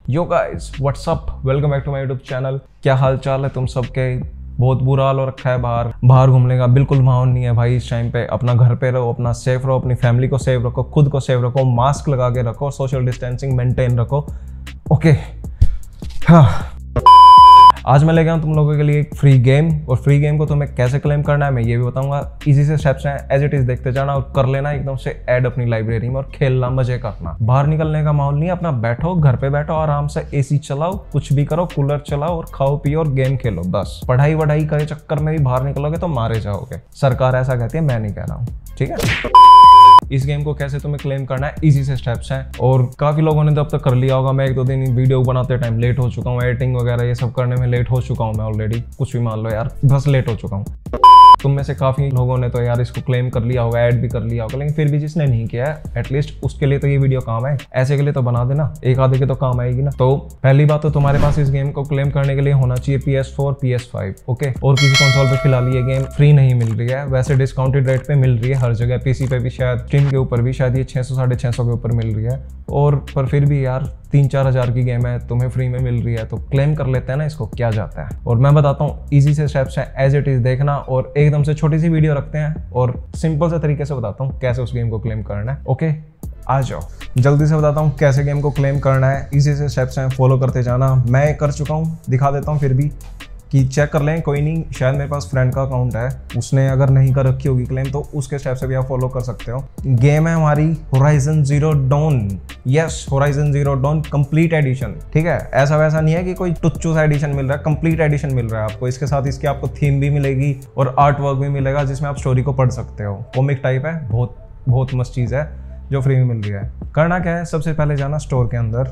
Yo guys what's up, welcome back to my YouTube channel. क्या हाल चाल है तुम सबके? बहुत बुरा हाल हो रखा है। बाहर घूमने का बिल्कुल माहौल नहीं है भाई। इस टाइम पे अपना घर पे रहो, अपना सेफ रहो, अपनी फैमिली को सेफ रखो, खुद को सेफ रखो, मास्क लगा के रखो, सोशल डिस्टेंसिंग मेंटेन रखो। ओके हाँ, आज मैं ले गया हूँ तुम लोगों के लिए एक फ्री गेम, और फ्री गेम को तुम्हें कैसे क्लेम करना है मैं ये भी बताऊंगा। इजी से स्टेप्स हैं, एज इट इज देखते जाना और कर लेना एकदम से ऐड अपनी लाइब्रेरी में और खेलना, मजे करना। बाहर निकलने का माहौल नहीं है, अपना बैठो घर पे, बैठो आराम से, एसी चलाओ, कुछ भी करो, कूलर चलाओ और खाओ पियो और गेम खेलो बस। पढ़ाई वढ़ाई के चक्कर में भी बाहर निकलोगे तो मारे जाओगे। सरकार ऐसा कहती है, मैं नहीं कह रहा हूँ, ठीक है। इस गेम को कैसे तुम्हें क्लेम करना है, इजी से स्टेप्स हैं और काफी लोगों ने तो अब तक कर लिया होगा। मैं एक दो दिन वीडियो बनाते टाइम लेट हो चुका हूँ, एडिटिंग वगैरह ये सब करने में लेट हो चुका हूँ मैं ऑलरेडी। कुछ भी मान लो यार, बस लेट हो चुका हूँ। तुम में से काफी लोगों ने तो यार इसको क्लेम कर लिया होगा, ऐड भी कर लिया होगा, लेकिन फिर भी जिसने नहीं किया है एटलीस्ट उसके लिए तो ये वीडियो काम है। ऐसे के लिए तो बना देना, एक आधे के तो काम आएगी ना। तो पहली बात तो तुम्हारे पास इस गेम को क्लेम करने के लिए होना चाहिए PS4, PS5, ओके। और किसी कंसोल पे फिलहाल ये गेम फ्री नहीं मिल रही है, वैसे डिस्काउंटेड रेट पे मिल रही है हर जगह। पीसी पे भी शायद, स्टीम के ऊपर भी शायद ये 600 650 के ऊपर मिल रही है। और पर फिर भी यार 3-4 हज़ार की गेम है, तुम्हें फ्री में मिल रही है तो क्लेम कर लेते हैं ना इसको, क्या जाता है। और मैं बताता हूँ इजी से स्टेप्स हैं, एज इट इज देखना, और एकदम से छोटी सी वीडियो रखते हैं और सिंपल से तरीके से बताता हूँ कैसे उस गेम को क्लेम करना है। ओके आ जाओ, जल्दी से बताता हूँ कैसे गेम को क्लेम करना है। इजी से स्टेप्स हैं, फॉलो करते जाना। मैं कर चुका हूँ, दिखा देता हूँ फिर भी कि चेक कर लें। कोई नहीं, शायद मेरे पास फ्रेंड का अकाउंट है, उसने अगर नहीं कर रखी होगी क्लेम तो उसके स्टेप से भी आप फॉलो कर सकते हो। गेम है हमारी Horizon Zero Dawn. Yes, Horizon Zero Dawn complete edition, ठीक है। ऐसा वैसा नहीं है कि कोई टुच्चू सा एडिशन मिल रहा है, कंप्लीट एडिशन मिल रहा है आपको। इसके साथ इसकी आपको थीम भी मिलेगी और आर्ट वर्क भी मिलेगा जिसमें आप स्टोरी को पढ़ सकते हो। कॉमिक टाइप है, बहुत मस्त चीज़ है जो फ्री में मिल रही है। करना क्या है, सबसे पहले जाना स्टोर के अंदर।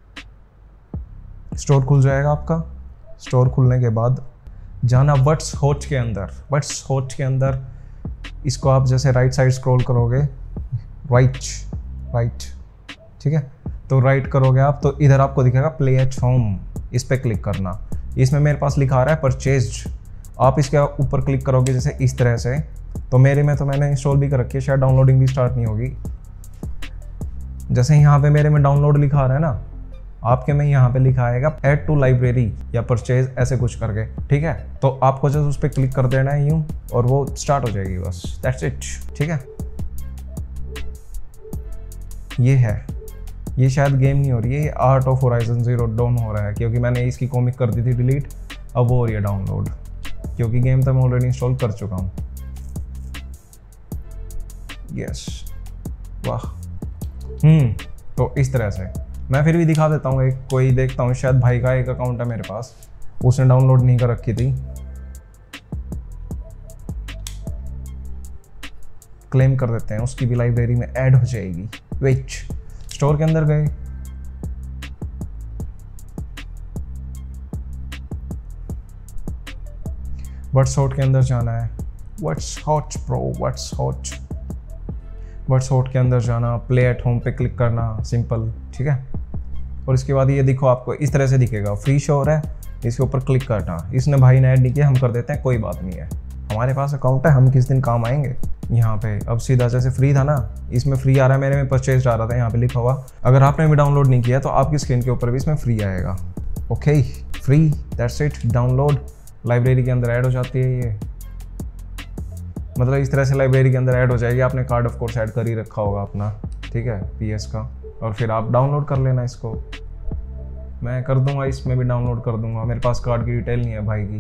स्टोर खुल जाएगा आपका। स्टोर खुलने के बाद जाना व्हाट्स हॉट के अंदर। व्हाट्स हॉट के अंदर इसको आप जैसे राइट साइड स्क्रॉल करोगे, राइट, ठीक है। तो राइट करोगे आप तो इधर आपको दिखेगा प्ले एट होम, इस पर क्लिक करना। इसमें मेरे पास लिखा आ रहा है परचेज्ड। आप इसके ऊपर क्लिक करोगे जैसे इस तरह से। तो मेरे में तो मैंने इंस्टॉल भी कर रखी है, शायद डाउनलोडिंग भी स्टार्ट नहीं होगी। जैसे यहाँ पे मेरे में डाउनलोड लिखा आ रहा है ना, आपके में यहाँ पे लिखा आएगा ऐड टू लाइब्रेरी या परचेज, ऐसे कुछ करके, ठीक है। तो आपको जस्ट उस पर क्लिक कर देना है यूं और वो स्टार्ट हो जाएगी, बस दैट्स इट, ठीक है। ये है, ये शायद गेम नहीं हो रही है, ये art of Horizon Zero Dawn हो रहा है, क्योंकि मैंने इसकी कॉमिक कर दी थी डिलीट, अब वो हो रही है डाउनलोड, क्योंकि गेम तो मैं ऑलरेडी इंस्टॉल कर चुका हूँ। यस, वाह। तो इस तरह से मैं फिर भी दिखा देता हूँ। एक कोई देखता हूँ, शायद भाई का एक अकाउंट है मेरे पास, उसने डाउनलोड नहीं कर रखी थी। क्लेम कर देते हैं, उसकी भी लाइब्रेरी में ऐड हो जाएगी। वेट, स्टोर के अंदर गए, व्हाट्स हॉट के अंदर जाना है। What's hot bro, what's hot. What's hot के अंदर जाना, प्ले एट होम पे क्लिक करना, सिंपल, ठीक है। और इसके बाद ये देखो आपको इस तरह से दिखेगा, फ्री शो हो रहा है, इसके ऊपर क्लिक करना। इसने भाई ने ऐड नहीं किया, हम कर देते हैं, कोई बात नहीं है, हमारे पास अकाउंट है, हम किस दिन काम आएंगे। यहाँ पे अब सीधा जैसे फ्री था ना, इसमें फ्री आ रहा है, मेरे में परचेज आ रहा था यहाँ पे लिखा हुआ। अगर आपने भी डाउनलोड नहीं किया तो आपकी स्क्रीन के ऊपर भी इसमें फ्री आएगा। Okay, free, that's it, download. Library के अंदर ऐड हो जाती है ये, मतलब इस तरह से लाइब्रेरी के अंदर ऐड हो जाएगी। आपने कार्ड ऑफ कोर्स ऐड कर ही रखा होगा अपना, ठीक है, PS का, और फिर आप डाउनलोड कर लेना इसको। मैं कर दूंगा, इसमें भी डाउनलोड कर दूंगा, मेरे पास कार्ड की डिटेल नहीं है भाई की।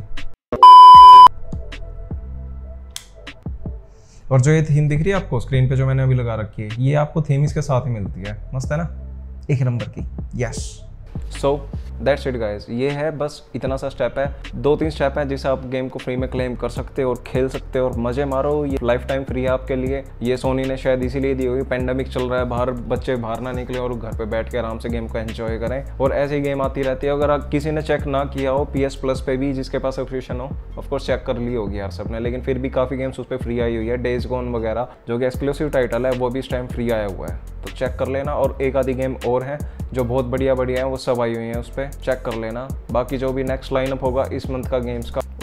और जो ये थीम दिख रही है आपको स्क्रीन पे, जो मैंने अभी लगा रखी है, ये आपको थीम इसके साथ ही मिलती है। मस्त है ना, एक नंबर की। Yes, so that's it guys, ये है बस इतना सा स्टेप है। 2-3 स्टेप है जिससे आप गेम को फ्री में क्लेम कर सकते हो और खेल सकते हो और मजे मारो। ये लाइफ टाइम फ्री है आपके लिए। ये सोनी ने शायद इसीलिए दी होगी, पेंडेमिक चल रहा है, बाहर बच्चे बाहर ना निकले और घर पे बैठ के आराम से गेम को एंजॉय करें। और ऐसी गेम आती रहती है। अगर किसी ने चेक ना किया हो PS Plus पे भी, जिसके पास सब्सक्रिप्शन हो, ऑफकोर्स चेक कर ली होगी यार सबने, लेकिन फिर भी काफ़ी गेम्स उस पर फ्री आई हुई है। डेज गॉन वगैरह जो कि एक्सक्लूसिव टाइटल है, वो भी इस टाइम फ्री आया हुआ है, तो चेक कर लेना। और एक आधी गेम और है जो बहुत बढ़िया है, वो सब आई हुई हैं, उस पर चेक कर लेना। बाकी जो भी नेक्स्ट लाइनअप होगा इस मंथ का गेम्स का,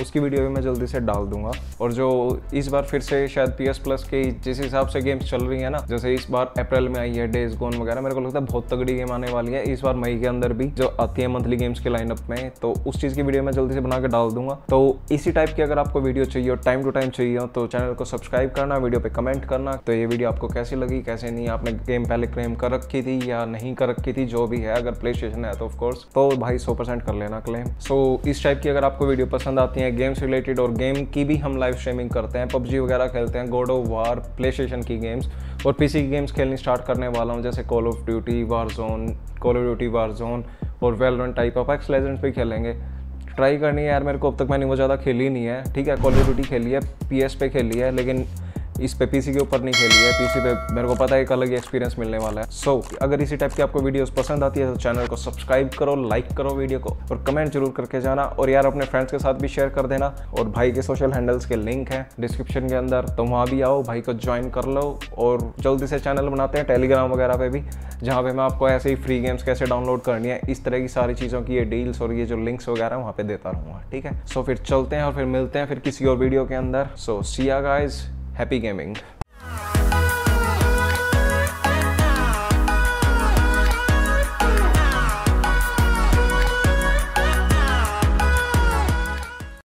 उसकी वीडियो भी मैं जल्दी से डाल दूंगा। और जो इस बार फिर से शायद PS Plus के जिस हिसाब से गेम्स चल रही है ना, जैसे इस बार अप्रैल में आई है डेज गोन वगैरह, मेरे को लगता है बहुत तगड़ी गेम आने वाली है इस बार मई के अंदर भी, जो आती है मंथली गेम्स के लाइनअप में। तो उस चीज़ की वीडियो मैं जल्दी से बना के डाल दूंगा। तो इसी टाइप की अगर आपको वीडियो चाहिए और टाइम टू टाइम चाहिए हो तो चैनल को सब्सक्राइब करना, वीडियो पे कमेंट करना। तो ये वीडियो आपको कैसी लगी, कैसे नहीं, आपने गेम पहले क्लेम कर रखी थी या नहीं कर रखी थी, जो भी है, अगर प्ले स्टेशन है तो ऑफकोर्स तो भाई 100% कर लेना क्लेम। सो इस टाइप की अगर आपको वीडियो पसंद आती है गेम्स रिलेटेड, और गेम की भी हम लाइव स्ट्रीमिंग करते हैं, PUBG वगैरह खेलते हैं, God of War, PlayStation की गेम्स और PC की गेम्स खेलनी स्टार्ट करने वाला हूँ, जैसे कॉल ऑफ ड्यूटी वारजोन और Valorant type of Apex Legends भी खेलेंगे। ट्राई करनी है यार मेरे को, अब तक मैंने वो ज़्यादा खेली नहीं है। ठीक है, कॉल ऑफ ड्यूटी खेली है, PS पे खेली है, लेकिन इस पे PC के ऊपर नहीं खेली है। PC पे मेरे को पता है एक अलग ही एक्सपीरियंस मिलने वाला है। सो अगर इसी टाइप की आपको वीडियोस पसंद आती है तो चैनल को सब्सक्राइब करो, लाइक करो वीडियो को और कमेंट जरूर करके जाना। और यार अपने फ्रेंड्स के साथ भी शेयर कर देना। और भाई के सोशल हैंडल्स के लिंक है डिस्क्रिप्शन के अंदर, तो वहाँ भी आओ, भाई को ज्वाइन कर लो। और जल्दी से चैनल बनाते हैं टेलीग्राम वगैरह पे भी, जहाँ पे मैं आपको ऐसे ही फ्री गेम्स कैसे डाउनलोड करनी है, इस तरह की सारी चीज़ों की ये डील्स और ये जो लिंक्स वगैरह वहाँ पे देता रहूँगा। ठीक है, सो फिर चलते हैं और फिर मिलते हैं फिर किसी और वीडियो के अंदर। सो सी या गाइस, हैप्पी गेमिंग।